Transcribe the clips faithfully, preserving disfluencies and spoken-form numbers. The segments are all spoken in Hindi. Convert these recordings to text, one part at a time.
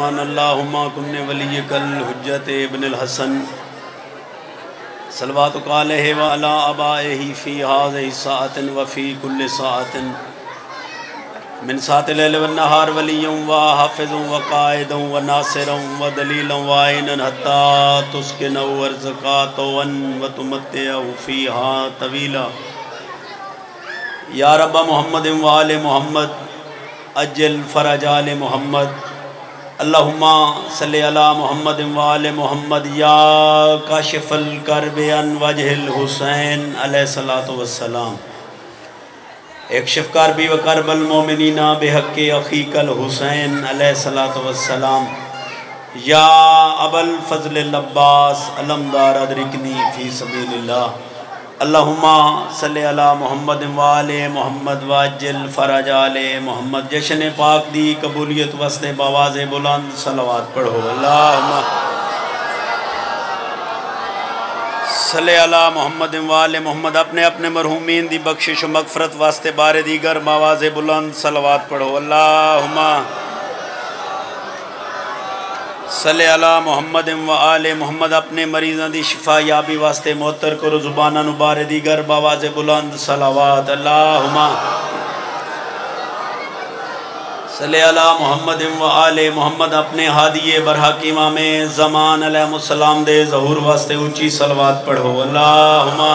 रहमान अल्लाहुम्मा कुन्ने वली कल हुज्जत इब्नुल हसन सलवातु अलैहि व अला अबाइहि फ़ी हाज़िहि साअतिन व फ़ी कुल्लि साअतिन मिन साअतिल लैल वन नहार वलिय्युम व हाफ़िज़ुम व क़ाइदुम व नासिरुम व दलीलुम व आइनन हत्ता तुस्किनु वर्ज़क़ातुन व तुमत्तिअहु फ़ीहा तवीला। या रब्ब मुहम्मदिन व आले मुहम्मद अज्जल फ़रज आले मुहम्मद अल्लाहुम्मा सल्लि अला मुहम्मदिन व आले मुहम्मद या काशिफ़ल कर्बि अन वजहिल हुसैन अलैहिस्सलातु वस्सलाम। एक शिफ़कार भी व करबल मोमिनीना बेहक़्क़ि अख़ीकल हुसैन अलैहिस्सलातु वस्सलाम। या अबल फ़ज़्लिल अब्बास अलमदार अदरिकनी फ़ी सबीलिल्लाह। अल्लाहुम्मा सल्लि अला मुहम्मदिन व आले मुहम्मद वअज्जिल फ़रज आले मुहम्मद। जश्न पाक दी कबूलियत वास्ते बावाज़े बुलंद सलवात पढ़ो। अल्लाहुम्मा सल्लि अला मुहम्मदिन व आले मुहम्मद। अपने अपने मरहूमीन दी बख्शिश व मग़फ़िरत वास्ते बारे दीगर बावाज़े बुलंद सलवात पढ़ो। अल्लाहुम्मा सल्ले अला मुहम्मदिन व आले मुहम्मद। अपने मरीज़ां दी शिफा याबी वास्ते मोहतर करो ज़ुबाना नु बारे दीगर बावाज़े बुलंद सलावात। अल्लाहुम्मा सल्ले अला मुहम्मदिन व आले मुहम्मद। अपने हादिये बरहक़ इमामे ज़मान अलैहिस्सलाम दे ज़हूर वास्ते ऊँची सलवात पढ़ो। अल्लाहुम्मा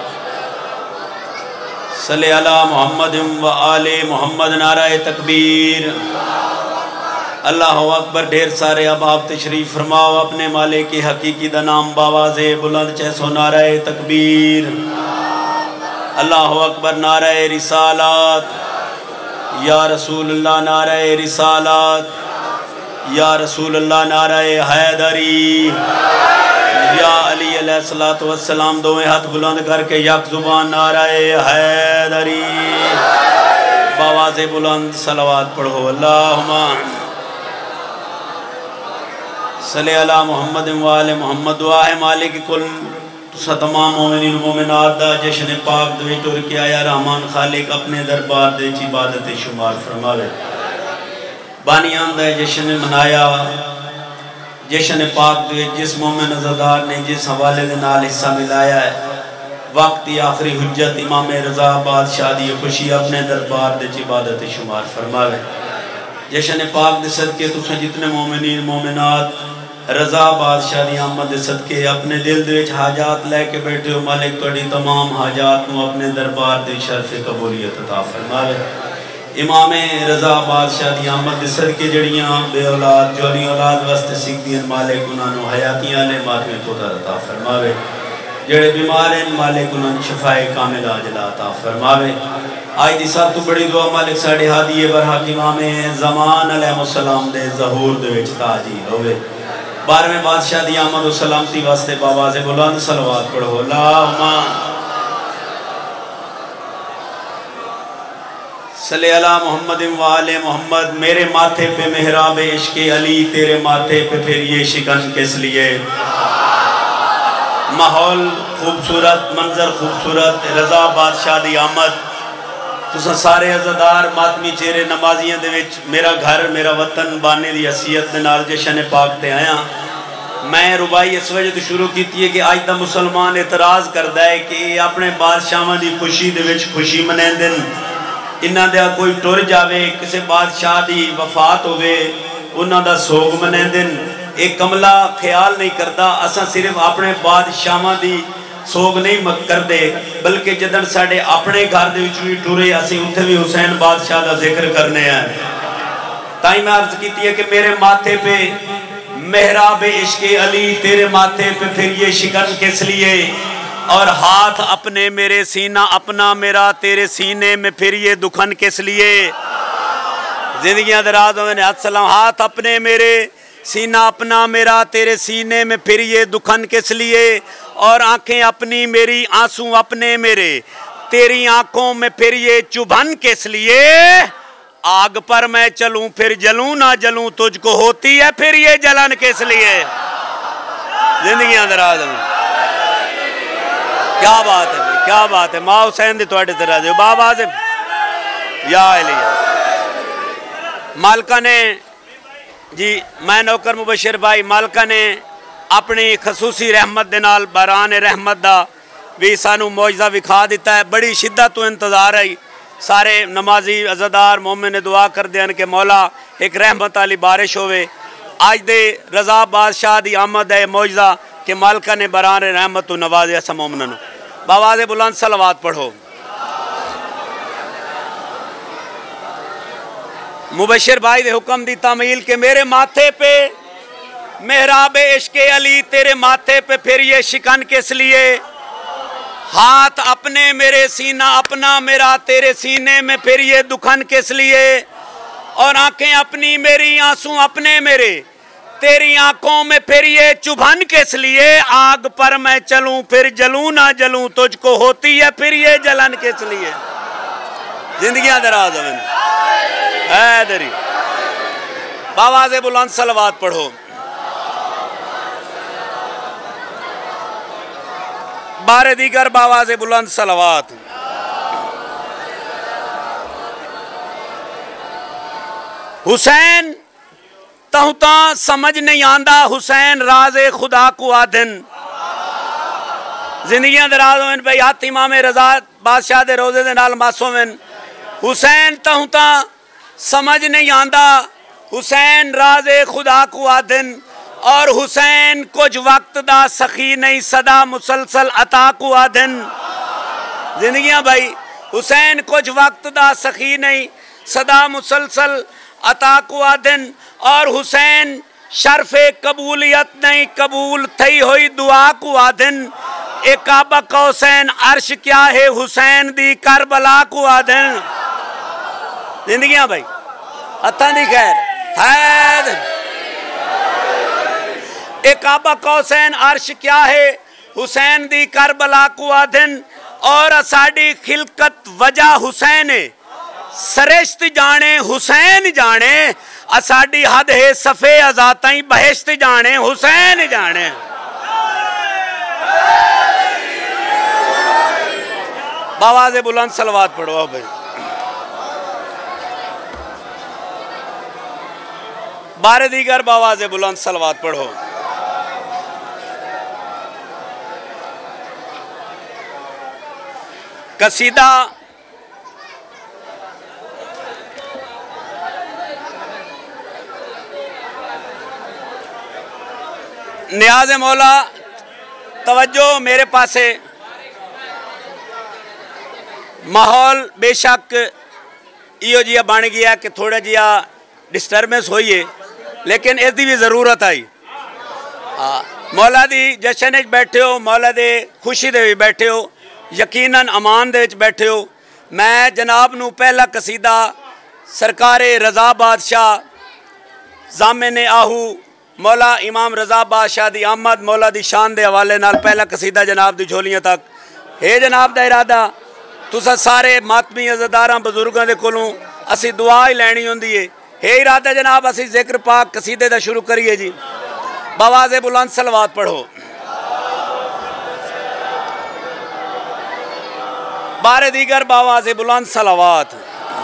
सल्ले अला मुहम्मदिन व आले मुहम्मद। नाराए तकबीर, अल्लाहु अकबर। ढेर सारे अहबाब तशरीफ़ फरमाओ। अपने मालिक की हकीकी दा नाम बावाज़े बुलंद चैसो नाराए तकबीर, अल्लाहु अकबर। नाराए रिसालत या रसूलुल्लाह, नाराए रिसालत या रसूलुल्लाह, नाराए हैदरी या अली अलैहिस्सलातु वस्सलाम। दोवें हाथ बुलंद करके यक ज़ुबान नाराए हैदरी बावाज़े बुलंद सलवात पढ़ो। अल्लाहुम्मा सल्ले अला मुहम्मदिन व आले मुहम्मद। दुआ है मालिक कुल तुसा तमाम मोमिनीन मोमिनात दा जश्न पाक दे विच टुर के आया रहमान खालिक अपने दरबार दे विच इबादत शुमार फरमावे। बानियां दा जश्न मनाया जश्न पाक दे विच जिस मोमिन अज़ादार ने जिस हवाले दे नाल हिस्सा मिलाया है वक्त की आखिरी हुज्जत इमाम रज़ा बादशाह दी खुशी अपने दरबार दे विच इबादत शुमार फरमावे। जश्न पाक दे सदके तुसा जितने मोमिनीन मोमिनात रज़ा बादशाह दी आमद सदके अपने दिल दे विच हाजात लैके बैठे हो मालिक तुहाडी तमाम हाजात नूं अपने दरबार दे शर्फ़ कबूलियत अता फरमावे। इमाम रज़ा बादशाह दी आमद सदके जड़ियां बे औलाद जोली औलाद वास्ते सिकदियां मालिक उन्हां नूं हयातियां ले मातमे तो अता फरमावे। जेड़े बीमार हैं मालिक उन्हां नूं शफाए कामिला अजला अता फरमावे। आज दी सब तो बड़ी दुआ मालिक साडे हादी बरहक़ इमाम ज़मान अलैहिस्सलाम दे ज़हूर दे विच ताजील होवे। बारहवें बादशाह दी आमद व सलामती वास्ते बावाज़े बुलंद सलवात पढ़ो। अल्लाहुम्मा सल्ले अला मुहम्मदिन व आले मुहम्मद। मेरे माथे पे मेहराब इश्क़ अली, तेरे माथे पे फिर ये शिकन किस लिए। माहौल खूबसूरत, मंजर खूबसूरत, रज़ा बादशाह दी आमद। तुसा सारे अज़ादार मातमी चेहरे नमाजियां दे विच मेरा घर मेरा वतन बाने दी हसीयत दे नाल जश्न पाक ते आया। मैं रुबाई इस वजह तो शुरू की है कि अज दा मुसलमान एतराज़ करता है कि अपने बादशाहां दी खुशी दे विच खुशी मनाते हैं। इन्हां दा कोई टुर जावे, किसी बादशाह दी वफात होवे उन्हां दा सोग मनाते हैं। एक कमला ख्याल नहीं करता असां सिर्फ अपने बादशाहां दी सोग नहीं करते बल्कि जदन साडे अपने घर दे विच भी टुरे असीं उत्थे भी हुसैन बादशाह का जिक्र करने हैं। ताई मैं अर्ज की है कि मेरे माथे पे मेहराब इश्क़ अली, तेरे माथे पे फिर ये शिकन किस लिए। और हाथ अपने मेरे सीना अपना मेरा, तेरे सीने में फिर ये दुखन किस लिए। जिंदगियां दराज हो हाथ सलाम। हाथ अपने मेरे सीना अपना मेरा, तेरे सीने में फिर ये दुखन किस लिए। और आंखें अपनी मेरी आंसू अपने मेरे, तेरी आंखों में फिर ये चुभन किस लिए। आग पर मैं चलूं फिर जलूं ना जलूं, तुझको होती है फिर ये जलन किस लिए। जिंदगियां दराज में क्या बात है, क्या बात है। माँ हुसैन दी तुहाडे ते राज़ी बाबा से या मालिका ने जी मैं नौकर मुबशर भाई मालका ने अपनी खसूसी रहमत दे नाल बरान रहमत दा भी सानू मौजदा विखा दिता है। बड़ी शिद्दत तो इंतज़ार है। सारे नमाजी अज़ादार मोमिन ने दुआ कर देन कि मौला एक रहमत वाली बारिश होवे। अज दे रज़ा बादशाह दी आमद है मौजदा कि मालका ने बरान रहमत तो नवाजे असा मोमिनां नूं। बावाज़े बुलंद सलवात पढ़ो। मुबशर भाई दे हुक्म दी तामील के मेरे माथे पे मेहराब इश्क़े अली, तेरे माथे पे फिर ये शिकन किस लिए, हाथ अपने मेरे सीना अपना मेरा तेरे सीने में फिर ये दुखन किस लिए, और आंखें अपनी मेरी आंसू अपने मेरे तेरी आंखों में फिर ये चुभन किस लिए, आग पर मैं चलूं फिर जलूं ना जलूं तुझको होती है फिर ये जलन किस लिए। जिंदगियां दराज है दरी। बावाज़े बुलंद सलवात पढ़ो। बारे दीगर बावाज़े बुलंद सलवात। हुसैन तहुता समझ नहीं आंदा, हुसैन राज़े खुदा को आदन। जिंदगियां दराज होन भाई हाथ इमाम रज़ा बादशाह दे रोज़े दे नाल मासूम। हुसैन तहुता समझ नहीं आंदा, हुसैन राज़े खुदा को आदन, और हुसैन कुछ वक्त दा सखी नहीं सदा मुसलसल अता को आदन। जिंदगियां भाई हुसैन कुछ वक्त दा सखी नहीं सदा मुसलसल अता को आदन, और हुसैन शर्फे कबूलियत नहीं कबूल थई हुई दुआ को आदन। एक काबा कौसैन अर्श क्या है हुसैन दी करबला को आदन। जिंदगियां भाई हत्थां दी खैर है। एक काबा कौसैन अर्श क्या है हुसैन दी करबला को आदन, और साड़ी खिलकत वजह हुसैन है सरिश्त जाने हुसैन जाने, असाडी हद है सफे अजाताई बहिश्त जाने हुसैन जाने। बावाज़े बुलंद सलवात पढ़ो भाई। बारे दीगर बावाज़े बुलंद सलवात पढ़ो। कसीदा नियाज़े मौला तवज्जो मेरे पासे। माहौल बेशक इो जिहा बन गया कि थोड़ा जिहा डिस्टर्बेंस हुई है, लेकिन इसकी भी जरूरत आई। हाँ मौला दी जशन बैठे हो, मौला दे खुशी दे भी बैठे हो, यकीनन अमान दे बैठे हो। मैं जनाब नू पहला कसीदा सरकारे रज़ा बादशाह ज़ामिन आहू मौला इमाम रज़ा बादशाह दी आमद मौला दी शान दे हवाले नाल पहला कसीदा जनाब दी झोलियां तक। हे जनाब दा इरादा तुसा सारे मातमी अज़ादारां बजुर्गों के कोलों असी दुआ ही लैनी होंदी है। हे इरादा जनाब असी जिक्र पाक कसीदे दा शुरू करिए जी। बावाज़े बुलंद सलवात पढ़ो। बारे दीगर बावाज़े बुलंद सलवात।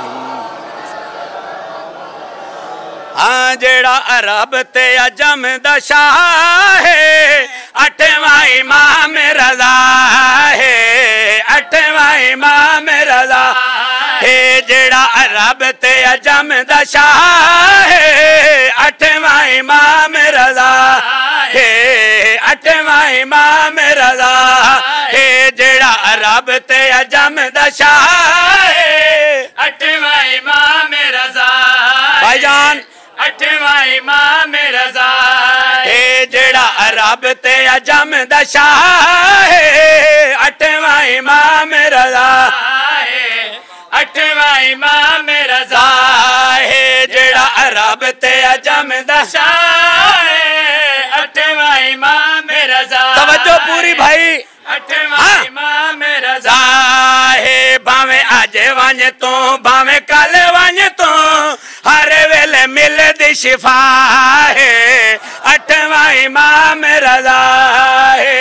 हाँ जेड़ा अरब ते अजम दा शाह है, अठवां इमाम रज़ा है, अठवां इमाम रज़ा है। जेड़ा अरब ते अजम दा शाह है, अठवां इमाम रज़ा है, अठवां इमाम रज़ा है। जेड़ा अरब ते अजम दा शाह है, अठवां इमाम रज़ा भाईजान, अठवां इमाम रज़ा है। जेड़ा अरब ते अजम दा शाह है, अठवां इमाम रज़ा है, अठवां इमाम रज़ा है। जेड़ा अरब ते अजम दा शाह है, अठवां इमाम रज़ा। तवज्जो पूरी भाई। अठवां इमाम रज़ा है। भावे अज वंज तो भावे कल वंज तो हर वेले मिल दी शिफा है, अठवां इमाम रज़ा है।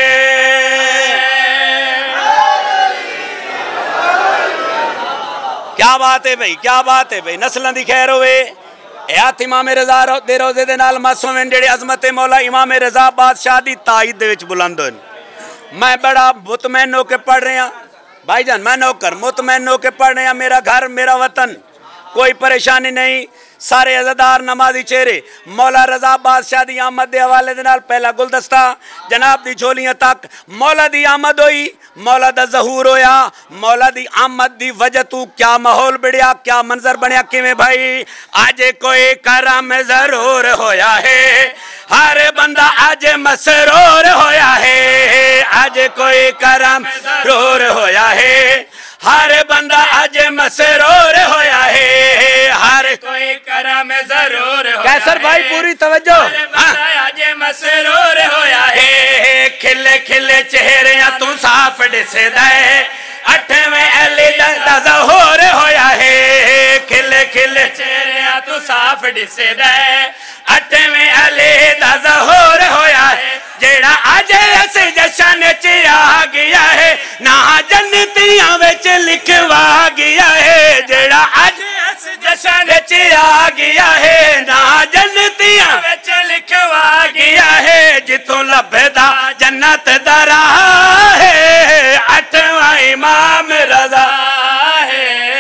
क्या बात है भाई, क्या बात है भाई। नस्लों की खैर होवे। हथ इमाम रजा दे रोजे दे नाल मासूम जेड़े अजमत मौला इमाम रजा बादशाह दी ताईद दे विच बुलंद होन। मैं बड़ा मुतमैन होके पढ़ रहा भाईजान, मैं नौकर मुतमैन होके पढ़ रहा, मेरा घर मेरा वतन, कोई परेशानी नहीं। सारे अज़ादार नमाजी चेहरे मौला रजा बादशाह दी आमद के हवाले दे नाल पहला गुलदस्ता जनाब दी झोलियां तक मौला दी आमद हुई, मौला दा ज़हूर होया। मौला दी आमद दी वजह तू क्या माहौल बढ़िया, क्या मंजर बनया किवें भाई। आज कोई करम जरूर होया है, हर बंदा आज मसरूर होया है। आज कोई करम जरूर होया है, हर बंदा आज मसरूर होया है। हर कोई करम जरूर होया कैसर भाई पूरी तवज्जो, आज मसरूर होया है। खिले खिले चेहरे तू साफ दिसदा है, अठवें अली दा ज़हूर होया है। खिले खिले चेहरे तू साफ दिसदा है, अठवें अली दा ज़हूर होया है। जेड़ा अज इस जशन च आ गया है, ना जन्नतियां विच लिखवा गया है। जेड़ा अज इस जशन च आ गया है, ना जन्नतियां विच लिखवा गया है। जिथों लभदा जन्नत दा राह है, अठवां इमाम रजा है।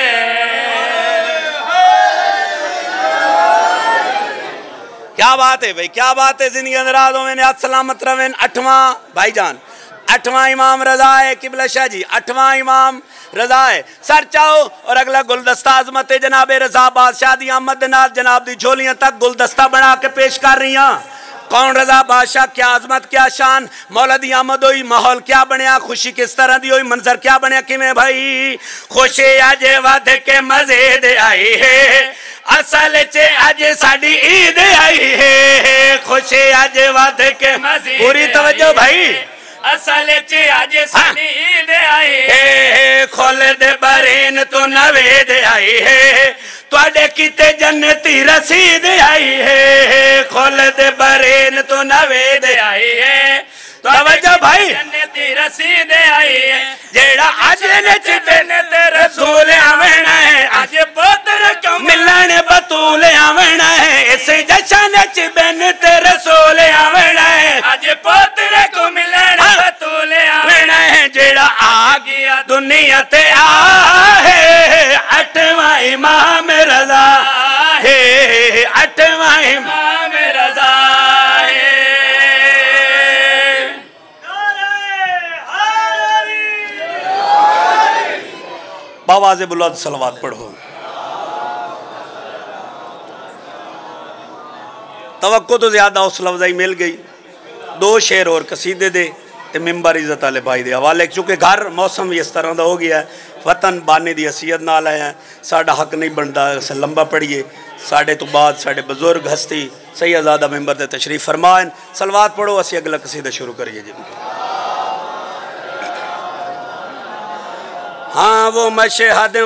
क्या बात है भाई, क्या बात है। जिंदगी अंदराज होवें, हाथ सलामत रवें। अठवां भाईजान, अठवां इमाम रजा है। किबला शाह जी अठवां इमाम रजा है। सर चाहो और अगला गुलदस्ता अजमत जनाब रजा बादशाह दी आमद दे नाल जनाब दी झोलियां तक गुलदस्ता बना के पेश कर रही हैं। कौन रजा बादशाह, क्या अजमत, क्या शान। मौला दी आमद हुई, माहौल क्या बनया, खुशी किस तरह दी हुई, मंजर क्या बनया किवें भाई। खुशी अज वध के मजे दे आई है, असल च अज साडी ईद आई है। खुशी अज वध के मजे पूरी तवज्जो भाई, असल च अज साडी ईद आई है। खोल दे बरेन तो नवेद आई है, तुहाडे किते जन्नती रसीद आई है। खोल दे बरेन तो नवेद आई है, तवज्जो भाई जन्नती रसीद आई है। जेड़ा अज नच जन्नत रसूल आवना है, अज पुत्र क्यों मिलन बतूल आवना है। इस जशन च जन्नत रसूल आवना है, अज पुत्र को मिलन बतूल आवना है। जेड़ा आ गया दुनिया ते आ है, अठवां इमाम रजा है। अठवां इमाम रजा है। बावाज़े बुलंद सलवात पढ़ो। तवक्को तो ज्यादा हौसला अफजाई मिल गई। दो शेर और कसीदे दे ते मिंबर इज्जत वाले भाई दे हवाले, चूंकि घर मौसम भी इस तरह का हो गया है। वतन बाने की हसीयत नाल आया, साडा हक नहीं बनता अस लंबा पढ़िए। साढ़े तो बाद साढ़े बुजुर्ग हस्ती सैयदजादा मिंबर दे तशरीफ फरमाएं। सलवात पढ़ो, असी अगला कसीदा शुरू करिए जी। हाँ वो मशहद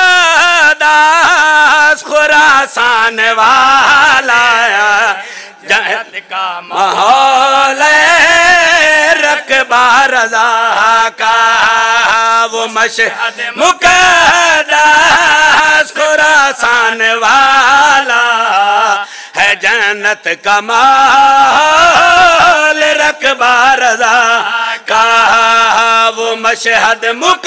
मुक़द्दस खुरासान वाला, जन्नत का माहौल रकबा रज़ा का। वो मशहद मुक़द्दस खुरासान वाला है, जन्नत का माहौल रकबा रज़ा का। वो मशहद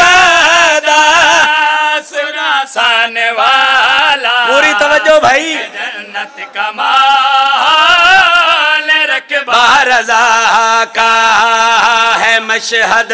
मुक़द्दस खुरासान वाला, पूरी तवज्जो भाई, जन्नत का माहौल रकबा रज़ा का है। मशहद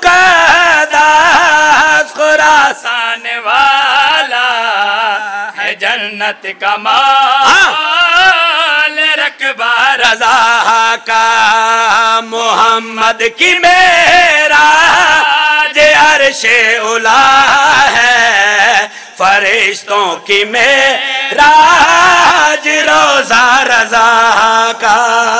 मुक़द्दस खुरासान वाला है, जन्नत का माहौल रकबा रज़ा का। मोहम्मद की मेरा जे अर्शे उला है, फरिश्तों की मेराज रोज़ा रज़ा का।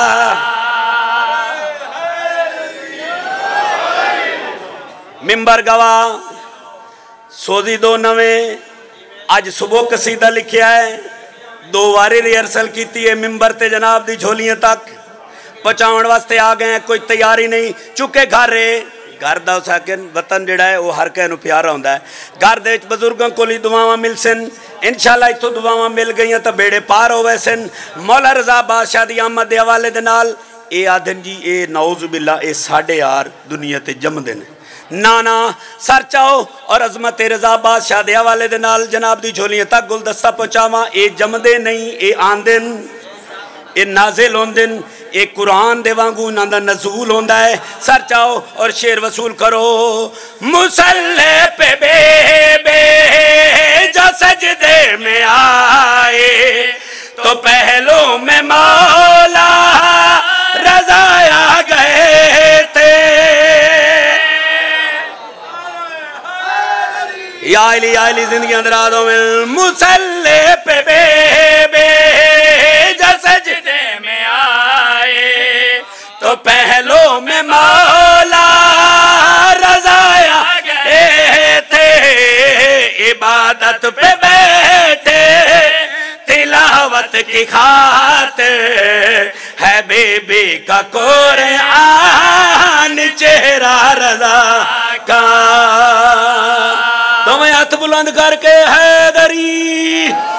मिंबर गवाह सोजी दो नवे अज सुबह कसीदा लिखिया है, दो वारी रिहर्सल की है। मिंबर ते जनाब दी झोलियां तक पहुंचाने वास्ते आ गए, कोई तैयारी नहीं। चुके घर घर का सकिन वतन जोड़ा है वह हर किसी को प्यारा होंदा है। घर दे बजुर्गों को दुआवां मिल सन, इंशाअल्लाह इतों दुआवां मिल गई तो बेड़े पार हो वै सन। मौला रजा बादशाह की आमद के हवाले दे नाल ये आदन जी ये नौज़ बिल्ला ये साढ़े यार दुनिया ते जमदे ने ना ना सर चाओ और अजमत रजा बादशाह के हवाले दे नाल जनाब दी झोलियां तक गुलदस्ता पहुँचावा। ये जमदे नहीं ये आंदे ये नाजिल होंदे ये कुरान दे वांगू इन्हां दा नज़ूल होंदा है। सर चाओ और शेर वसूल करो। मुसल्ले पे बे बे जो सजदे में आए तो पहलों में मौला रज़ा आ गए थे। या अली या अली जिंदगी दराज़ों में मुसल्ले पे बे बे जो सजदे में आए तो पहलों में मौला रज़ा आ गए थे। इबादत पे बैठे तिलावत की खातिर है बेबी का कुरान चेहरा रज़ा का। तुम्हें हाथ बुलंद करके हैदरी